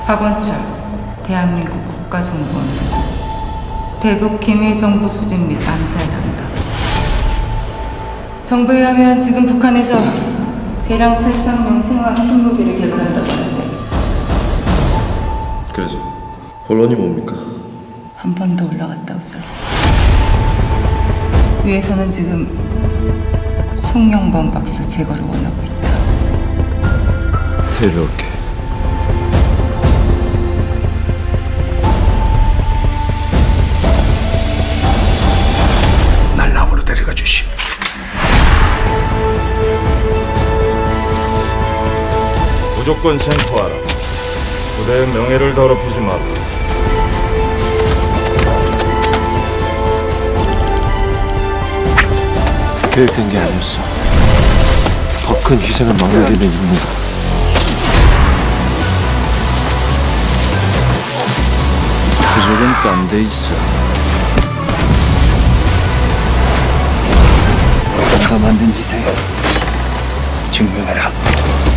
박원철, 대한민국 국가정보원 소속. 대북 기밀 정보 수집 및 암살 담당. 정부에 의하면 지금 북한에서 대량 33명 생화 신무기를 개발한다고 하는데. 그래서 본론이 뭡니까? 한 번 더 올라갔다 오자. 위에서는 지금 송영범 박사 제거를 원하고 있다. 데려올게. 날 납으로 데려가 주시오. 무조건 생포하라. 부대의 명예를 더럽히지 마라. 계획된 게 아니었어. 더 큰 희생을 막는 게 내 임무다. 부족은 딴 데 있어. 내가 만든 희생 증명해라.